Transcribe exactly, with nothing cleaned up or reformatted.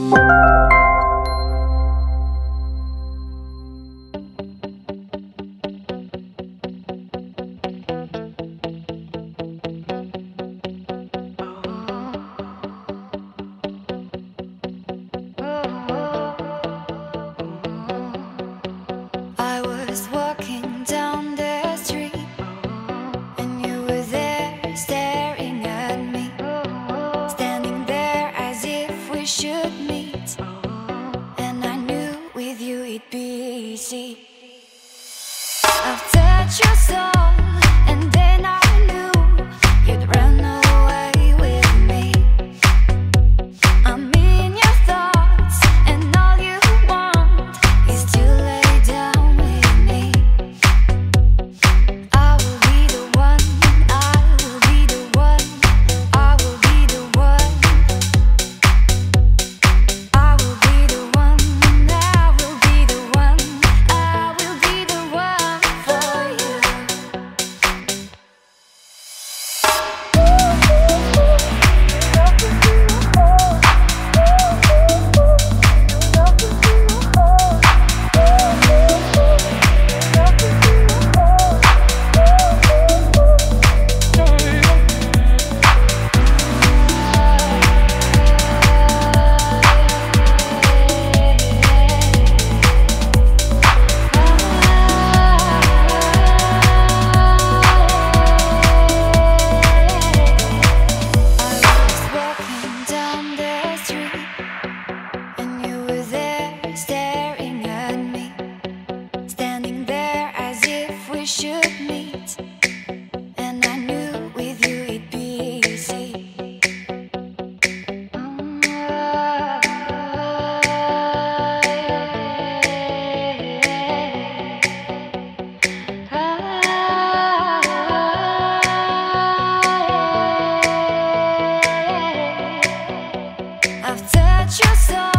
I was walking down the street and you were there staring at me, standing there as if we should meet. And I knew with you it'd be easy. I've touched your soul and then I knew you'd run away with me. I'm in your thoughts and all you want is to lay down with me. I will be the one, I will be the one, I will be the one. I will be the one, I will be the one, I will be the one for you. Should meet, and I knew with you it'd be easy. I've touched your soul.